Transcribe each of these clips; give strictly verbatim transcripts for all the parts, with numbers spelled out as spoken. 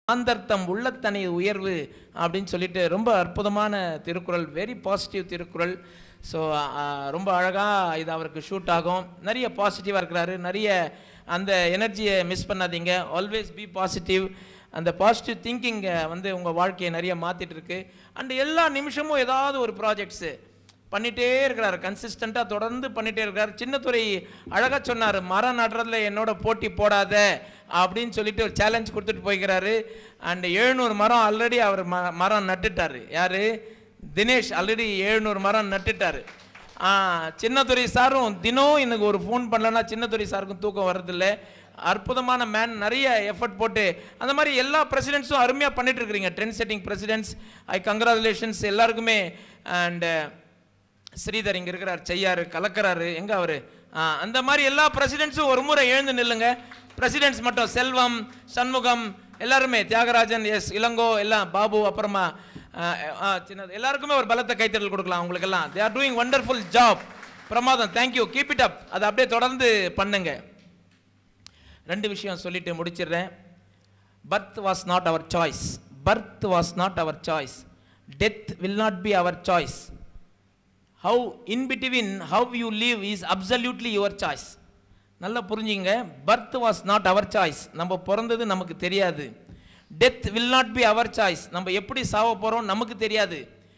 ஆந்தர்த்தம் உள்ளத்தனை உயர்வு அப்படின்னு சொல்லிட்டு ரொம்ப அற்புதமான Thirukkural, very positive Thirukkural. So ரொம்ப அழகாக இது அவருக்கு ஷூட் ஆகும். நிறைய பாசிட்டிவாக இருக்கிறாரு. நிறைய அந்த எனர்ஜியை மிஸ் பண்ணாதீங்க. Always be positive. அந்த பாசிட்டிவ் திங்கிங்கை வந்து உங்கள் வாழ்க்கையை நிறைய மாற்றிட்டு இருக்கு. அண்ட் எல்லா நிமிஷமும் ஏதாவது ஒரு ப்ராஜெக்ட்ஸு பண்ணிகிட்டே இருக்கிறார், கன்சிஸ்டண்ட்டாக தொடர்ந்து பண்ணிகிட்டே இருக்கிறார். சின்னத்துறை அழகாக சொன்னார், மரம் நடுறதுல என்னோட போட்டி போடாத அப்படின்னு சொல்லிட்டு ஒரு சேலஞ்ச் கொடுத்துட்டு போய்க்கிறாரு. அண்ட் எழுநூறு மரம் ஆல்ரெடி அவர் ம மரம் நட்டுட்டார். யார்? தினேஷ் ஆல்ரெடி எழுநூறு மரம் நட்டுட்டார். சின்னத்துறை சாரும் தினம் எனக்கு ஒரு ஃபோன் பண்ணலன்னா சின்னத்துறை சாருக்கும் தூக்கம் வர்றதில்லை. அற்புதமான மேன், நிறைய எஃபர்ட் போட்டு அந்த மாதிரி எல்லா பிரசிடென்ட்ஸும் அருமையாக பண்ணிட்டு இருக்கிறீங்க. Trend setting presidents, I congratulations எல்லாருக்குமே. அண்டு ஸ்ரீதர் இங்கே இருக்கிறார், செய்யாரு, கலக்கிறாரு, எங்கே அவர்? அந்த மாதிரி எல்லா பிரசிடென்ட்ஸும் ஒரு முறை எழுந்து நில்லுங்க. பிரசிடென்ட்ஸ் மட்டும் செல்வம், சண்முகம், எல்லாருமே, தியாகராஜன், எஸ் இளங்கோ, எல்லாம் பாபு, அப்புறமா சின்னது, எல்லாருக்குமே ஒரு பலத்த கைத்தறல் கொடுக்கலாம். உங்களுக்கெல்லாம் they are doing wonderful job. பிரமாதம், தேங்க்யூ, கீப் இட் அப். அதை அப்படியே தொடர்ந்து பண்ணுங்க. ரெண்டு விஷயம் சொல்லிட்டு முடிச்சிடுறேன். Birth was not our choice. Birth was not our choice. Death will not be our choice. How in between how you live is absolutely your choice. நல்லா புரிஞ்சுங்க. Birth was not our choice. நம்ம பிறந்தது நமக்கு தெரியாது. Death will not be our choice. நம்ம எப்படி சாவ போகிறோம் நமக்கு தெரியாது.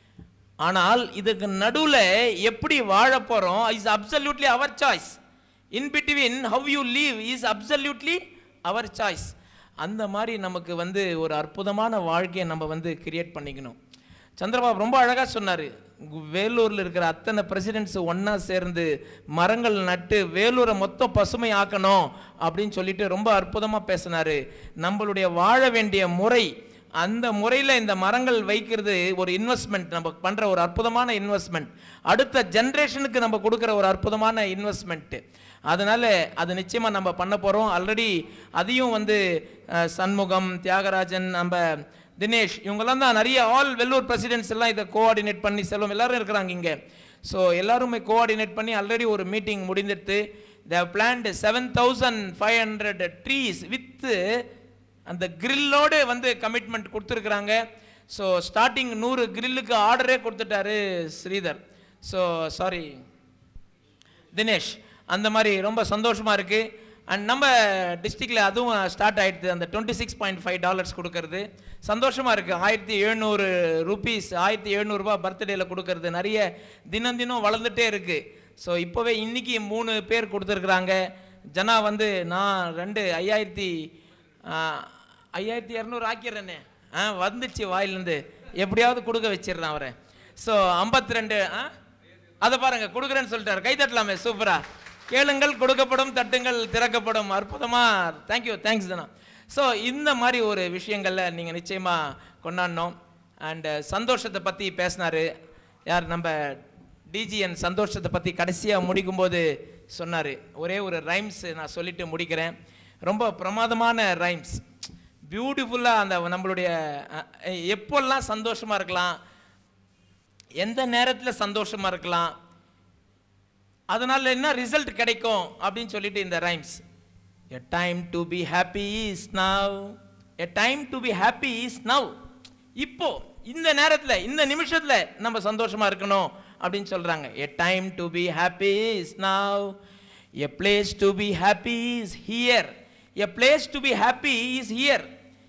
ஆனால் இதுக்கு நடுவில் எப்படி வாழ போகிறோம் is absolutely our choice. In between how you live is absolutely our choice. அந்த மாதிரி நமக்கு வந்து ஒரு அற்புதமான வாழ்க்கையை நம்ம வந்து கிரியேட் பண்ணிக்கணும். சந்திரபாபு ரொம்ப அழகாக சொன்னார். வேலூரில் இருக்கிற அத்தனை பிரசிடென்ட்ஸ் ஒன்றா சேர்ந்து மரங்கள் நட்டு வேலூரை மொத்தம் பசுமை ஆக்கணும் அப்படின்னு சொல்லிட்டு ரொம்ப அற்புதமாக பேசினார். நம்மளுடைய வாழ வேண்டிய முறை, அந்த முறையில் இந்த மரங்கள் வைக்கிறது ஒரு இன்வெஸ்ட்மெண்ட், நம்ம பண்ணுற ஒரு அற்புதமான இன்வெஸ்ட்மெண்ட், அடுத்த ஜென்ரேஷனுக்கு நம்ம கொடுக்குற ஒரு அற்புதமான இன்வெஸ்ட்மெண்ட்டு. அதனால் அது நிச்சயமாக நம்ம பண்ண போகிறோம். ஆல்ரெடி அதையும் வந்து சண்முகம், தியாகராஜன், நம்ம தினேஷ், இவங்கெல்லாம் தான் நிறைய ஆல் வெள்ளூர் பிரசிடென்ட்ஸ் எல்லாம் இதை கோஆர்டினேட் பண்ணி, செல்வம் எல்லாரும் இருக்கிறாங்க இங்கே. ஸோ எல்லாருமே கோஆர்டினேட் பண்ணி ஆல்ரெடி ஒரு மீட்டிங் முடிந்துட்டு they have planted seven thousand five hundred trees with அந்த கிரில்லோடு வந்து கமிட்மெண்ட் கொடுத்துருக்குறாங்க. ஸோ ஸ்டார்டிங் நூறு கிரில்லுக்கு ஆர்டரே கொடுத்துட்டாரு ஸ்ரீதர். So sorry Dinesh. அந்த மாதிரி ரொம்ப சந்தோஷமாக இருக்குது. அண்ட் நம்ம டிஸ்ட்ரிக்டில் அதுவும் ஸ்டார்ட் ஆகிடுது. அந்த twenty six point five dollars கொடுக்கறது சந்தோஷமாக இருக்குது. ஆயிரத்தி எழுநூறு ருபீஸ் ஆயிரத்தி எழுநூறுபா பர்த்டேயில் கொடுக்கறது நிறைய தினம் தினம் வளர்ந்துட்டே இருக்குது. ஸோ இப்போவே இன்றைக்கி மூணு பேர் கொடுத்துருக்குறாங்க. ஜனா வந்து நான் ரெண்டு ஐயாயிரத்தி ஐயாயிரத்தி இரநூறு ஆக்கிடுறேனே, ஆ வந்துச்சு வாயிலேருந்து, எப்படியாவது கொடுக்க வச்சிடுறேன் அவரை. ஸோ ஐம்பத்தி ரெண்டு ஆ அதை பாருங்கள் கொடுக்குறேன்னு சொல்லிட்டாரு. கை தட்டலாமே, சூப்பராக. கேளுங்கள் கொடுக்கப்படும், தட்டுங்கள் திறக்கப்படும். அற்புதமாக, தேங்க்யூ, தேங்க்ஸ் தானா. ஸோ இந்த மாதிரி ஒரு விஷயங்களில் நீங்கள் நிச்சயமாக கொண்டாடணும். அண்டு சந்தோஷத்தை பற்றி பேசினார் யார்? நம்ம டிஜிஎன் சந்தோஷத்தை பற்றி கடைசியாக முடிக்கும்போது சொன்னார். ஒரே ஒரு ரைம்ஸ் நான் சொல்லிட்டு முடிக்கிறேன். ரொம்ப பிரமாதமான ரைம்ஸ், பியூட்டிஃபுல்லாக. அந்த நம்மளுடைய எப்போல்லாம் சந்தோஷமாக இருக்கலாம், எந்த நேரத்தில் சந்தோஷமாக இருக்கலாம், அதனால் என்ன ரிசல்ட் கிடைக்கும் அப்படின்னு சொல்லிட்டு இந்த rhymes. A time to be happy is now. A time to be happy is now. இப்போ இந்த நேரத்தில் இந்த நிமிஷத்தில் நம்ம சந்தோஷமாக இருக்கணும் அப்படின்னு சொல்கிறாங்க. A time to be happy is now. A place to be happy is here. A place to be happy is here.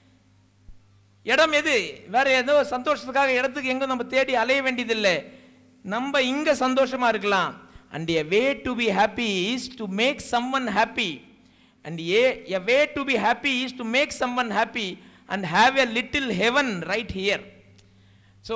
இடம் எது? வேற ஏதோ சந்தோஷத்துக்காக இடத்துக்கு எங்கே நம்ம தேடி அலைய வேண்டியதில்லை. நம்ம இங்கே சந்தோஷமாக இருக்கலாம். And a way to be happy is to make someone happy. And a, a way to be happy is to make someone happy and have a little heaven right here. So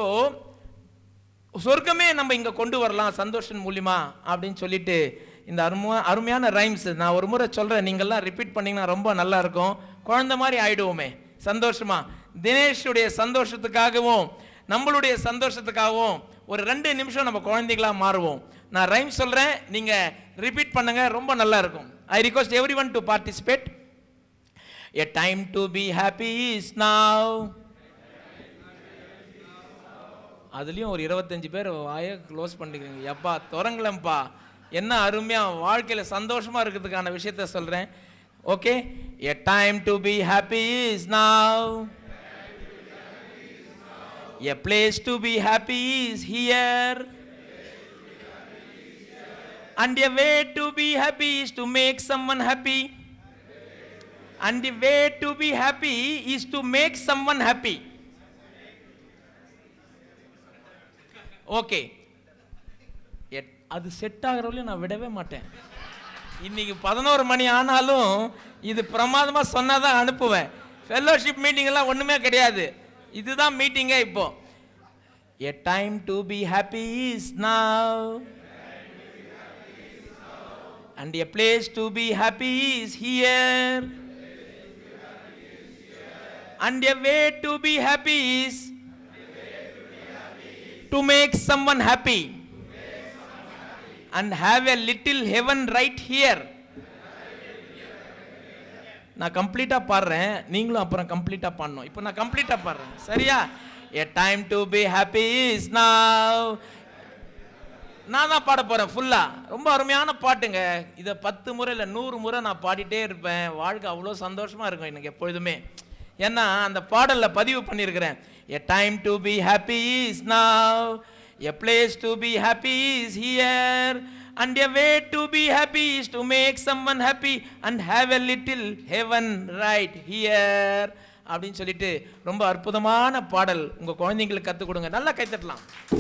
சொர்க்கமே நம்ம இங்கே கொண்டு வரலாம் சந்தோஷம் மூலிமா அப்படின்னு சொல்லிட்டு இந்த அருமையா அருமையான ரைம்ஸ் நான் ஒரு முறை சொல்கிறேன். நீங்கள்லாம் ரிப்பீட் பண்ணிங்கன்னா ரொம்ப நல்லா இருக்கும். குழந்தை மாதிரி ஆயிடுவோமே சந்தோஷமா. தினேஷுடைய சந்தோஷத்துக்காகவும் நம்மளுடைய சந்தோஷத்துக்காகவும் ஒரு ரெண்டு நிமிஷம் நம்ம குழந்தைகளாக மாறுவோம். நான் ரைம் சொல்கிறேன், நீங்கள் ரிப்பீட் பண்ணுங்க, ரொம்ப நல்லா இருக்கும். I request everyone to participate. A time to be happy is now. அதுலேயும் ஒரு இருபத்தஞ்சு பேர் வாயை க்ளோஸ் பண்ணிக்கிறீங்க. எப்பா தொடங்கலப்பா, என்ன அருமையாக வாழ்க்கையில் சந்தோஷமாக இருக்கிறதுக்கான விஷயத்த சொல்கிறேன். Okay, a time to be happy is now. A place to be happy is here. And a way to be happy is to make someone happy. And the way to be happy is to make someone happy. Okay. அது set ஆகிறவளையும் நான் விடவே மாட்டேன். இன்னைக்கு பதினோரு மணி ஆனாலும் இது பிரமாதமா சொன்னாதான் அனுப்புவேன். ஃபெல்லோஷிப் மீட்டிங் எல்லாம் ஒண்ணுமே கிடையாது. இதுதான் மீட்டிங்கே இப்போ. A time to be happy is now. And a place to be happy is here. And a way to be happy is to make someone happy. And have a little heaven right here. நான் கம்ப்ளீட்டா பாடுறேன், நீங்களும் அப்புறம் கம்ப்ளீட்டா பாடணும். இப்போ நான் கம்ப்ளீட்டா பாடுறேன், சரியா? A time to be happy is now. நான் தான் பாட போறேன் ஃபுல்லா. ரொம்ப அருமையான பாட்டுங்க. இதை பத்து முறை இல்லை நூறு முறை நான் பாடிட்டே இருப்பேன். வாழ்க்கை அவ்வளோ சந்தோஷமா இருக்கும் எனக்கு எப்பொழுதுமே. ஏன்னா அந்த பாடல்ல பதிவு பண்ணியிருக்கிறேன். A time to be happy is now. A place to be happy is here. And a way to be happy is to make someone happy and have a little heaven right here. அப்படின்னு சொல்லிட்டு ரொம்ப அற்புதமான பாடல் உங்க குழந்தைங்களுக்கு கற்றுக் கொடுங்க. நல்லா கைத்தட்டலாம்.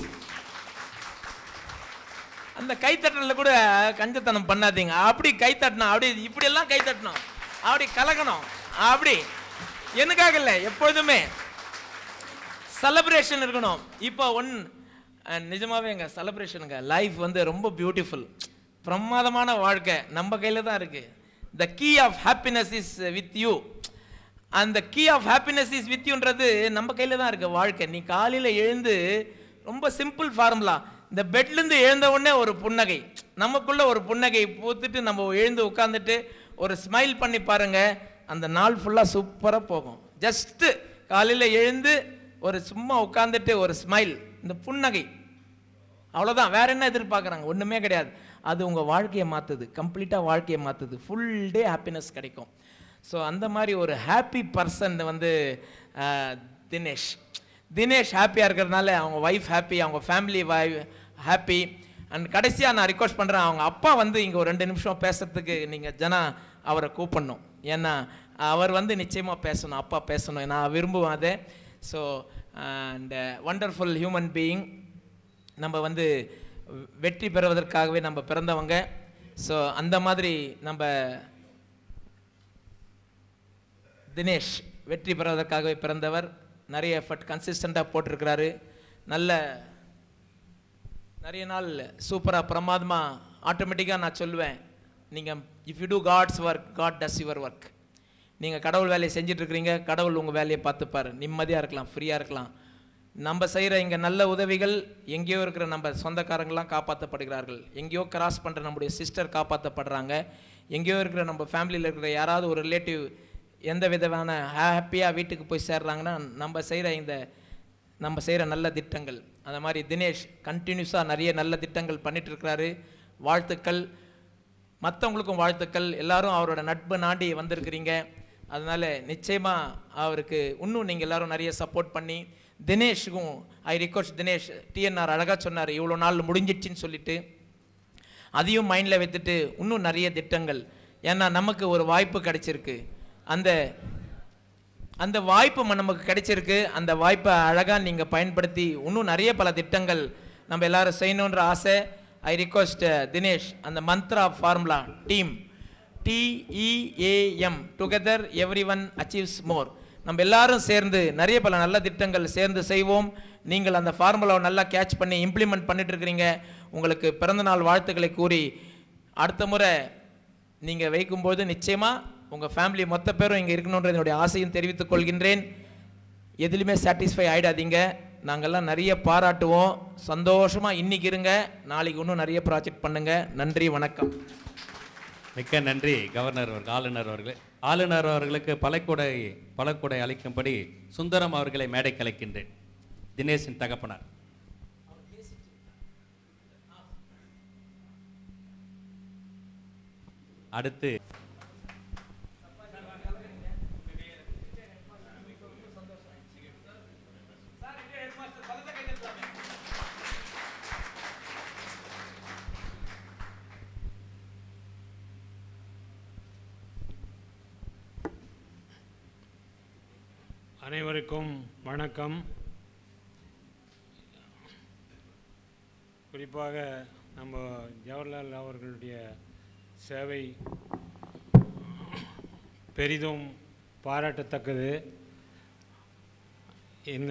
அந்த கைத்தட்டல கூட கஞ்சத்தனம் பண்ணாதீங்க. அப்படி கைத்தட்டணும், அப்படி இப்படி எல்லாம் கைத்தட்டணும், அப்படி கலக்கணும். அப்படி எனக்காக இல்லை, எப்பொழுதுமே செலிப்ரேஷன் இருக்கணும். இப்போ ஒன் நிஜமாவே எங்க செலிப்ரேஷனுங்க லைஃப் வந்து ரொம்ப பியூட்டிஃபுல். பிரமாதமான வாழ்க்கை நம்ம கையில தான் இருக்கு. The key of happiness is with you. அந்த key of happiness is with யூன்றது நம்ம கையில தான் இருக்கு வாழ்க்கை. நீ காலையில எழுந்து ரொம்ப சிம்பிள் ஃபார்முலா. இந்த பெட்லேருந்து எழுந்த உடனே ஒரு புன்னகை, நமக்குள்ள ஒரு புன்னகை பூத்துட்டு நம்ம எழுந்து உட்காந்துட்டு ஒரு ஸ்மைல் பண்ணி பாருங்க, அந்த நாள் ஃபுல்லாக சூப்பராக போகும். ஜஸ்ட்டு காலையில் எழுந்து ஒரு சும்மா உட்காந்துட்டு ஒரு ஸ்மைல், இந்த புன்னகை, அவ்வளோதான். வேற என்ன எதிர்பார்க்குறாங்க? ஒன்றுமே கிடையாது. அது உங்கள் வாழ்க்கையை மாற்றுது, கம்ப்ளீட்டாக வாழ்க்கையை மாற்றுது. ஃபுல் டே ஹாப்பினஸ் கிடைக்கும். ஸோ அந்த மாதிரி ஒரு ஹாப்பி பர்சன் வந்து தினேஷ். தினேஷ் ஹாப்பியாக இருக்கிறதுனால அவங்க ஒய்ஃப் ஹாப்பி, அவங்க ஃபேமிலி வைஃப் ஹாப்பி. அண்ட் கடைசியாக நான் ரிக்வஸ்ட் பண்ணுறேன், அவங்க அப்பா வந்து இங்கே ஒரு ரெண்டு நிமிஷம் பேசுறதுக்கு நீங்கள் ஜனா அவரை கூப்பிடணும். ஏன்னா அவர் வந்து நிச்சயமாக பேசணும், அப்பா பேசணும், நான் விரும்புவேன் அதை. So and wonderful human being. நம்ம வந்து வெற்றி பெறுவதற்காகவே நம்ம பிறந்தவங்க. ஸோ அந்த மாதிரி நம்ம தினேஷ் வெற்றி பெறுவதற்காகவே பிறந்தவர். நிறைய எஃபர்ட் கன்சிஸ்டண்ட்டாக போட்டிருக்கிறாரு. நல்ல நிறைய நாள் சூப்பராக பிரமாதமாக ஆட்டோமேட்டிக்காக நான் சொல்லுவேன், நீங்கள் if you do God's work God does your work. நீங்கள் கடவுள் வேலையை செஞ்சிட்ருக்கிறீங்க, கடவுள் உங்கள் வேலையை பார்த்துப்பார். நிம்மதியாக இருக்கலாம், ஃப்ரீயாக இருக்கலாம். நம்ம செய்கிற இங்கே நல்ல உதவிகள் எங்கேயோ இருக்கிற நம்ம சொந்தக்காரங்களாம் காப்பாற்றப்படுகிறார்கள். எங்கேயோ கிராஸ் பண்ணுற நம்முடைய சிஸ்டர் காப்பாற்றப்படுறாங்க. எங்கேயோ இருக்கிற நம்ம ஃபேமிலியில் இருக்கிற யாராவது ஒரு ரிலேட்டிவ் எந்த விதமான ஹாப்பியாக வீட்டுக்கு போய் சேர்றாங்கன்னா நம்ம செய்கிற இந்த நம்ம செய்கிற நல்ல திட்டங்கள். அந்த மாதிரி தினேஷ் கண்டினியூஸாக நிறைய நல்ல திட்டங்கள் பண்ணிகிட்ருக்கிறாரு. வாழ்த்துக்கள், மற்றவங்களுக்கும் வாழ்த்துக்கள். எல்லோரும் அவரோட நட்பு நாடி வந்திருக்கிறீங்க. அதனால் நிச்சயமாக அவருக்கு இன்னும் நீங்கள் எல்லோரும் நிறைய சப்போர்ட் பண்ணி தினேஷுக்கும் ஐ ரிக்வெஸ்ட் தினேஷ், டிஎன்ஆர் அழகாக சொன்னார் இவ்வளோ நாள் முடிஞ்சிடுச்சின்னு சொல்லிட்டு, அதையும் மைண்டில் வைத்துட்டு இன்னும் நிறைய திட்டங்கள். ஏன்னா நமக்கு ஒரு வாய்ப்பு கிடைச்சிருக்கு, அந்த அந்த வாய்ப்பு நமக்கு கிடைச்சிருக்கு. அந்த வாய்ப்பை அழகாக நீங்கள் பயன்படுத்தி இன்னும் நிறைய பல திட்டங்கள் நம்ம எல்லாரும் செய்யணுன்ற ஆசை. ஐ ரிக்வெஸ்ட் தினேஷ், அந்த mantra formula team, TEAM, together everyone achieves more. நம்ம எல்லாரும் சேர்ந்து நிறைய பல நல்ல திட்டங்கள் சேர்ந்து செய்வோம். நீங்கள் அந்த ஃபார்முலாவை நல்லா கேட்ச் பண்ணி இம்ப்ளிமெண்ட் பண்ணிட்டு இருக்கிறீங்க. உங்களுக்கு பிறந்தநாள் வாழ்த்துக்களை கூறி அடுத்த முறை நீங்கள் வைக்கும்போது நிச்சயமாக உங்கள் ஃபேமிலி மொத்த பேரும் இங்கே இருக்கணுன்ற என்னுடைய ஆசையும் தெரிவித்துக் கொள்கின்றேன். எதுலையுமே சாட்டிஸ்ஃபை ஆகிடாதீங்க. நாங்கள்லாம் நிறைய பாராட்டுவோம். சந்தோஷமாக இன்றைக்கி இருங்க, நாளைக்கு இன்னும் நிறைய ப்ராஜெக்ட் பண்ணுங்கள். நன்றி, வணக்கம். மிக்க நன்றி கவர்னர் அவர்கள், ஆளுநர் அவர்களே. ஆளுநர் அவர்களுக்கு பலக்கூடை பலக்கூடை அளிக்கும்படி சுந்தரம் அவர்களை மேடை கலைக்கின்றேன். தினேஷின் தகப்பனார். அடுத்து அனைவருக்கும் வணக்கம். குறிப்பாக நம்ம ஜவஹர்லால் அவர்களுடைய சேவை பெரிதும் பாராட்டத்தக்கது. இந்த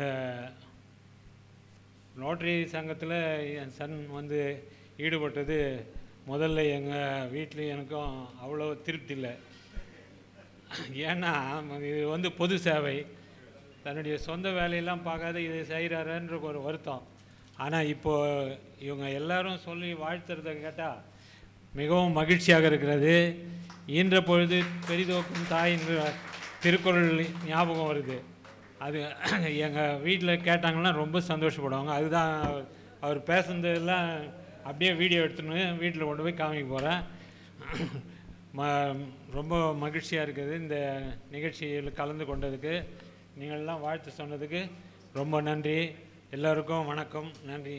நோட்டரி சங்கத்தில் என் சன் வந்து ஈடுபட்டது முதல்ல எங்கள் வீட்டில் எனக்கும் அவ்வளோ திருப்தி இல்லை. ஏன்னா இது வந்து பொது சேவை, தன்னுடைய சொந்த வேலையெல்லாம் பார்க்காத இதை செய்கிறாருன்ற ஒரு வருத்தம். ஆனால் இப்போது இவங்க எல்லாரும் சொல்லி வாழ்த்துறதை கேட்டால் மிகவும் மகிழ்ச்சியாக இருக்கிறது. ஈன்ற பொழுது பெரிதோக்கும் தாய் என்ற திருக்குறள் ஞாபகம் வருது. அது எங்கள் வீட்டில் கேட்டாங்கன்னா ரொம்ப சந்தோஷப்படுவாங்க. அதுதான் அவர் பேசுனதெல்லாம் அப்படியே வீடியோ எடுத்துன்னு வீட்டில் கொண்டு போய் காமிக்க போகிறேன். ம ரொம்ப மகிழ்ச்சியாக இருக்குது இந்த நிகழ்ச்சியில் கலந்து கொண்டதுக்கு. நீங்களெல்லாம் வாழ்த்து சொன்னதுக்கு ரொம்ப நன்றி. எல்லோருக்கும் வணக்கம். நன்றி.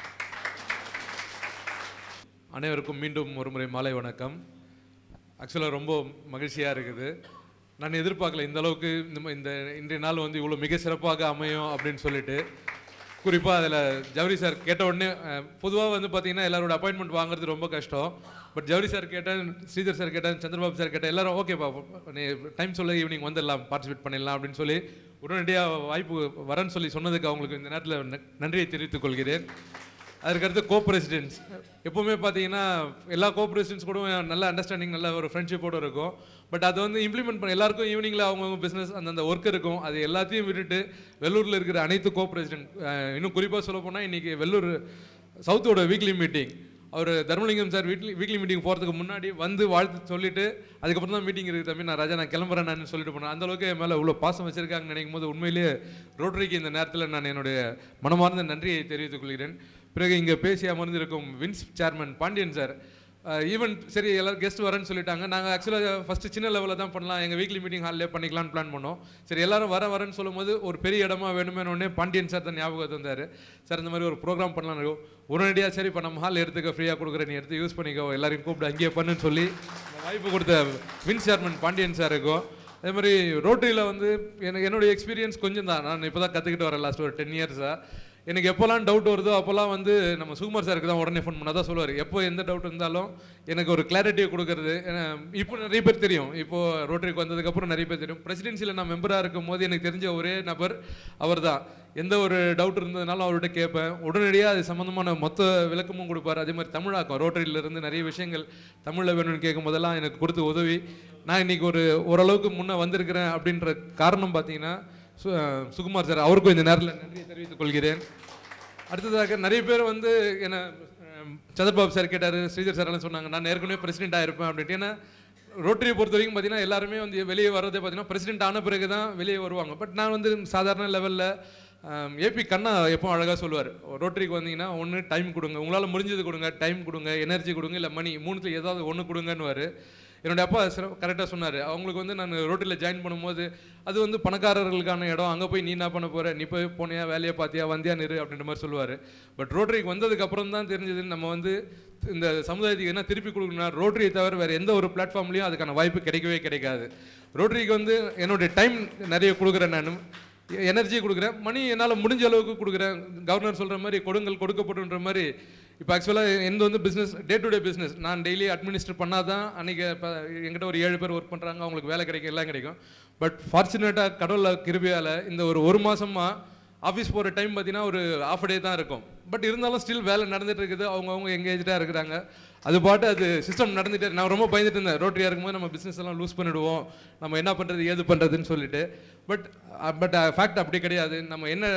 அனைவருக்கும் மீண்டும் ஒரு முறை மாலை வணக்கம். ஆக்சுவலாக ரொம்ப மகிழ்ச்சியாக இருக்குது. நான் எதிர்பார்க்கல இந்த அளவுக்கு இந்த இந்த இன்றைய நாள் வந்து இவ்வளோ மிக சிறப்பாக அமையும் அப்படின்னு சொல்லிட்டு. குறிப்பாக அதில் ஜவஹரி சார் கேட்ட உடனே பொதுவாக வந்து பார்த்தீங்கன்னா எல்லாரோட அப்பாயின்மெண்ட் வாங்குறது ரொம்ப கஷ்டம். பட் ஜவஹரி சார் கேட்டேன், ஸ்ரீதர் சார் கேட்டேன், சந்திரபாபு சார் கேட்டேன், எல்லாரும் ஓகேப்பா நீ டைம் சொல்ல ஈவினிங் வந்துடலாம், பார்ட்டிசிபேட் பண்ணிடலாம் அப்படின்னு சொல்லி உடனடியாக வாய்ப்பு வரேன்னு சொல்லி சொன்னதுக்கு அவங்களுக்கு இந்த நேரத்தில் நன்றியை தெரிவித்துக் கொள்கிறேன். அதுக்கடுத்து கோ பிரசிடென்ட்ஸ் எப்போவுமே பார்த்தீங்கன்னா எல்லா கோ பிரசிடென்ட்ஸ் கூட நல்ல அண்டர்ஸ்டாண்டிங், நல்ல ஒரு ஃப்ரெண்ட்ஷிப்போடு இருக்கும். பட் அதை வந்து இம்ப்ளிமெண்ட் பண்ண எல்லாருக்கும் ஈவினிங்கில் அவங்கவுங்க பிஸ்னஸ் அந்தந்த ஒர்க் இருக்கும். அது எல்லாத்தையும் விட்டுட்டு வெள்ளூரில் இருக்கிற அனைத்து கோ பிரசிடென்ட், இன்னும் குறிப்பாக சொல்ல போனால் இன்றைக்கி வெள்ளூர் சவுத்தோட வீக்லி மீட்டிங், அவர் Dharmalingam sir weekly weekly meeting போகிறதுக்கு முன்னாடி வந்து வாழ்த்து சொல்லிவிட்டு அதுக்கப்புறம் தான் மீட்டிங் இருக்குது தம்பி நான் ராஜா நான் கிளம்புறேன் நான் சொல்லிட்டு போனேன். அந்தளவுக்கு என் மேலே இவ்வளோ பாசம் வச்சுருக்காங்கன்னு நினைக்கும் போது உண்மையிலேயே ரோட்டரிக்கு இந்த நேரத்தில் நான் என்னுடைய மனமார்ந்த நன்றியை தெரிவித்துக் கொள்கிறேன். பிறகு இங்கே பேசி அமர்ந்திருக்கும் vice chairman Pandian sir, event சரி எல்லோரும் கெஸ்ட் வரேன்னு சொல்லிட்டாங்க. நாங்கள் ஆக்சுவலாக ஃபஸ்ட்டு சின்ன லெவலில் தான் பண்ணலாம், எங்கள் வீக்லி மீட்டிங் ஹாலிலே பண்ணிக்கலாம்னு பிளான் பண்ணோம். சரி எல்லாரும் வர வரேன்னு சொல்லும்போது ஒரு பெரிய இடமா வேணுமேனு ஒன்றே பாண்டியன் சார் தான் ஞாபகம் வந்தார். சார் இந்த மாதிரி ஒரு ப்ரோக்ராம் பண்ணலாம் உடனடியாக சரி இப்போ நம்ம ஹால் எடுத்துக்க ஃப்ரீயாக கொடுக்குறேன், நீ எடுத்து யூஸ் பண்ணிக்கோ, எல்லாரையும் கூப்பிட்டு அங்கேயே பண்ணுன்னு சொல்லி வாய்ப்பு கொடுத்த வின்ஸ் சேர்மன் பாண்டியன் சாருக்கும். அதே மாதிரி ரோட்டரியில் வந்து எனக்கு என்னுடைய எக்ஸ்பீரியன்ஸ் கொஞ்சம் தான், நான் இப்போ தான் கற்றுக்கிட்டு வரேன் லாஸ்ட் ஒரு டென் இயர்ஸாக. எனக்கு எப்போல்லாம் டவுட் வருதோ அப்போல்லாம் வந்து நம்ம சுகுமார் சாருக்கு தான் உடனே ஃபோன் பண்ணால் தான் சொல்லுவார். எப்போ எந்த டவுட் இருந்தாலும் எனக்கு ஒரு கிளாரிட்டியை கொடுக்கறது. இப்போ நிறைய பேர் தெரியும், இப்போது ரோட்டரிக்கு வந்ததுக்கப்புறம் நிறைய பேர் தெரியும். பிரசிடென்சியில் நான் மெம்பராக இருக்கும் போது எனக்கு தெரிஞ்ச ஒரே நபர் அவர் தான். எந்த ஒரு டவுட் இருந்ததுனாலும் அவர்கிட்ட கேட்பேன், உடனடியாக அது சம்மந்தமான மொத்த விளக்கமும் கொடுப்பார். அதே மாதிரி தமிழாக்கம் ரோட்டரியிலேருந்து நிறைய விஷயங்கள் தமிழில் வேணும்னு கேட்கும் போதெல்லாம் எனக்கு கொடுத்து உதவி நான் இன்றைக்கி ஒரு ஓரளவுக்கு முன்னே வந்திருக்கிறேன். அப்படின்ற காரணம் பார்த்தீங்கன்னா சு சுகுமார் சார், அவருக்கும் இந்த நேரத்தில் நன்றியை தெரிவித்துக் கொள்கிறேன். அடுத்ததாக நிறைய பேர் வந்து என்ன சந்திரபாபு சார் கேட்டார், ஸ்ரீதர் சார் எல்லாம் சொன்னாங்க நான் ஏற்கனவே பிரசிடென்ட் ஆகிருப்பேன் அப்படின்ட்டு. ஏன்னா ரோட்டரியை பொறுத்த வரைக்கும் பார்த்தீங்கன்னா எல்லாருமே வந்து வெளியே வர்றதே பார்த்தீங்கன்னா பிரசிடென்ட் ஆன பிறகு தான் வெளியே வருவாங்க. பட் நான் வந்து சாதாரண லெவலில் ஏபி கண்ணா எப்போ அழகாக சொல்லுவார், ரோட்டரிக்கு வந்தீங்கன்னா ஒன்று டைம் கொடுங்க, உங்களால் முடிஞ்சது கொடுங்க, டைம் கொடுங்க, எனர்ஜி கொடுங்க, இல்லை மணி, மூணுத்தில் ஏதாவது ஒன்று கொடுங்கன்னு. என்னுடைய அப்பா கரெக்டாக சொன்னார். அவங்களுக்கு வந்து நான் ரோட்டரியில் ஜாயின் பண்ணும்போது அது வந்து பணக்காரர்களுக்கான இடம், அங்கே போய் நீ என்ன பண்ண போகிற, நீ போய் போனியா வேலையை பார்த்தியா வந்தியா நிறு அப்படின்ற மாதிரி சொல்லுவார். பட் ரோட்டரிக்கு வந்ததுக்கப்புறம் தான் தெரிஞ்சது நம்ம வந்து இந்த சமுதாயத்துக்கு என்ன திருப்பி கொடுக்கணும்னா ரோட்டரியை தவிர வேறு எந்த ஒரு பிளாட்ஃபார்ம்லேயும் அதுக்கான வாய்ப்பு கிடைக்கவே கிடைக்காது. ரோட்டரிக்கு வந்து என்னுடைய டைம் நிறைய கொடுக்குறேன், நான் எனர்ஜி கொடுக்குறேன், மணி என்னால் முடிஞ்ச அளவுக்கு கொடுக்குறேன். கவர்னர் சொல்கிற மாதிரி கொடுங்கள் கொடுக்கப்படுன்ற மாதிரி. இப்போ ஆக்சுவலாக எந்த வந்து business day to day business நான் டெய்லி அட்மினிஸ்டர் பண்ணால் தான் அன்றைக்கி இப்போ எங்கிட்ட ஒரு ஏழு பேர் ஒர்க் பண்ணுறாங்க, அவங்களுக்கு வேலை கிடைக்கும், எல்லாம் கிடைக்கும். பட் ஃபார்ச்சுனேட்டாக கடவுள் கிருபையால் இந்த ஒரு ஒரு மாதமாக ஆஃபீஸ் போகிற டைம் பார்த்தீங்கன்னா ஒரு ஆஃப் டே தான் இருக்கும். பட் இருந்தாலும் ஸ்டில் வேலை நடந்துகிட்டு இருக்குது, அவங்கவுங்க எங்கேஜாக இருக்கிறாங்க. அது பாட்டு அது சிஸ்டம் நடந்துகிட்டே. நான் ரொம்ப பயந்துட்டு இருந்தேன், ரோட்டரியாக இருக்கும்போது நம்ம பிஸ்னஸ் எல்லாம் லூஸ் பண்ணிவிடுவோம், நம்ம என்ன பண்ணுறது ஏது பண்ணுறதுன்னு சொல்லிட்டு. பட் பட் ஃபேக்ட் அப்படி கிடையாது. நம்ம என்ன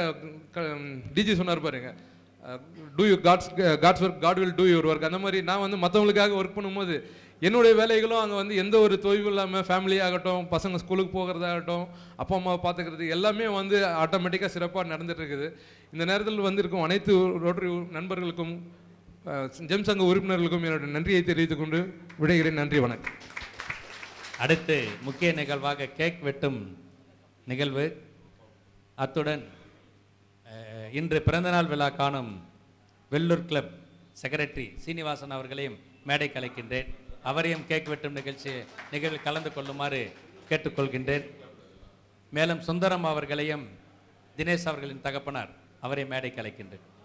டிஜி சொன்னார் பாருங்க, do you God's God's work God will do your work. அந்த மாதிரி நான் வந்து மற்றவங்களுக்காக ஒர்க் பண்ணும்போது என்னுடைய வேலைகளும் அங்கே வந்து எந்த ஒரு தொய்வும் இல்லாமல் ஃபேமிலியாகட்டும், பசங்க ஸ்கூலுக்கு போகிறதாகட்டும், அப்பா அம்மாவை பார்த்துக்கிறது எல்லாமே வந்து ஆட்டோமேட்டிக்காக சிறப்பாக நடந்துட்டு இருக்குது. இந்த நேரத்தில் வந்திருக்கும் அனைத்து ரோட்டரி நண்பர்களுக்கும் ஜெம் சங்க உறுப்பினர்களுக்கும் என்னுடைய நன்றியை தெரிவித்துக் கொண்டு விடைகிறேன். நன்றி, வணக்கம். அடுத்து முக்கிய நிகழ்வாக கேக் வெட்டும் நிகழ்வு. அத்துடன் இன்று பிறந்தநாள் விழா காணும் வெள்ளூர் கிளப் செக்ரட்டரி சீனிவாசன் அவர்களையும் மேடை கலைக்கின்றேன். அவரையும் கேக் வெட்டும் நிகழ்ச்சி நிகழ்வில் கலந்து கொள்ளுமாறு கேட்டுக்கொள்கின்றேன். மேலும் சுந்தரம் அவர்களையும் தினேஷ் அவர்களின் தகப்பனார் அவரை மேடைக்கு அழைக்கின்றேன்.